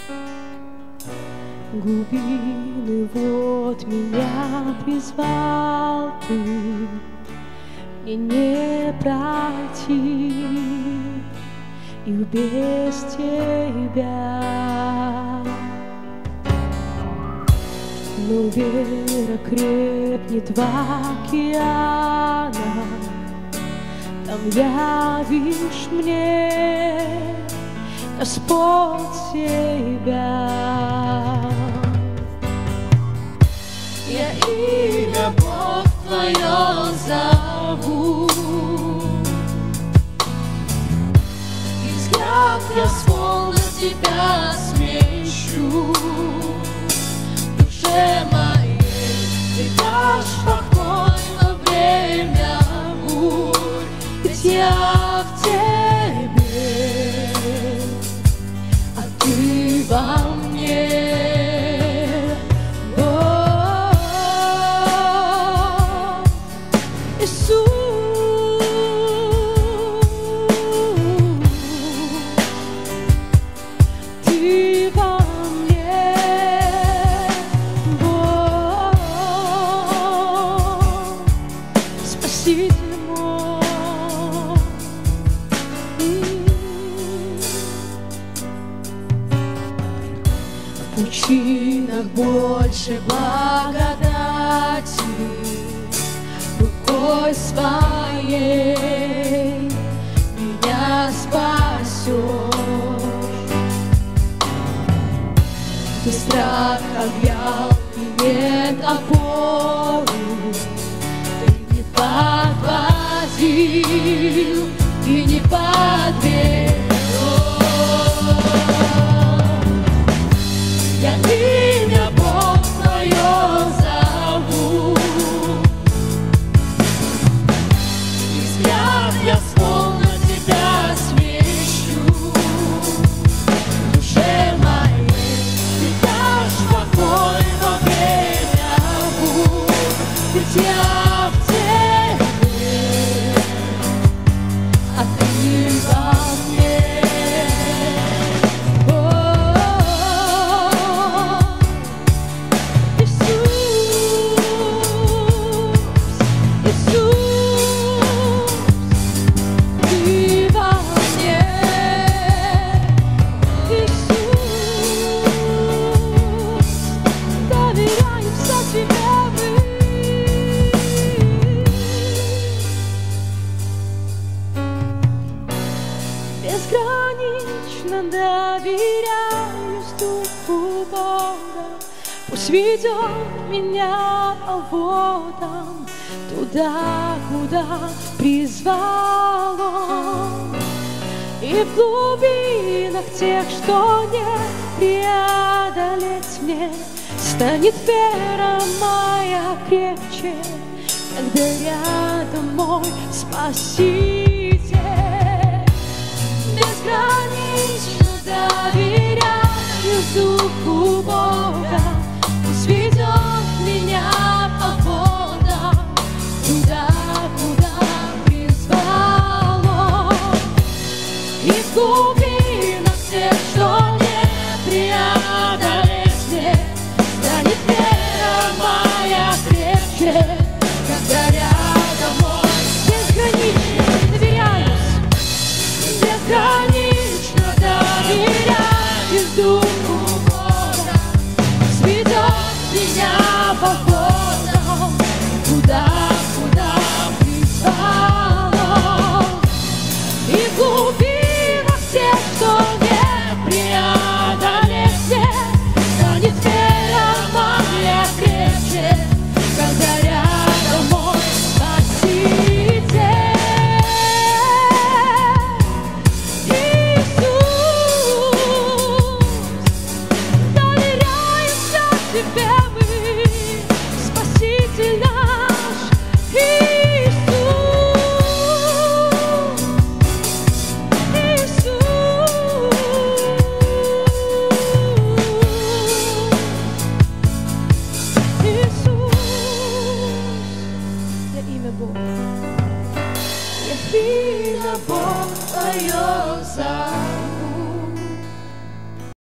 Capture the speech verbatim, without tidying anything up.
Глубины вод меня призвал ты, мне не пройти их без тебя. Но вера крепнет в океанах, там явишь мне, Господь, себя. Я имя Бог Твое зову, и взгляд я свол на Тебя смещу. Душе моей Ты дашь покой во время бурь, ведь я в Тебе, а Ты во мне. В пучинах больше благодати, рукой своей меня спасешь. Ты страх объял и нет опоры, ты не подводил и не подвел. Я имя Бог Твое зову, и взгляд я свол на Тебя смещу. Душе моей Ты дашь покой во время бурь, ведь я в Тебе, а Ты во мне. Безгранично доверяюсь Духу Бога, пусть ведет меня по водам туда, куда призвал Он. И в глубинах тех, что не преодолеть мне, станет вера моя крепче, когда рядом мой Спаситель. Безгранично доверяю Духу Бога, пусть ведет меня по водам туда, куда призвал Он. И в глубинах всех, что не преодолеть мне, станет вера моя крепче, когда рядом мой. Безгранично доверяюсь, безгранично доверяюсь Духу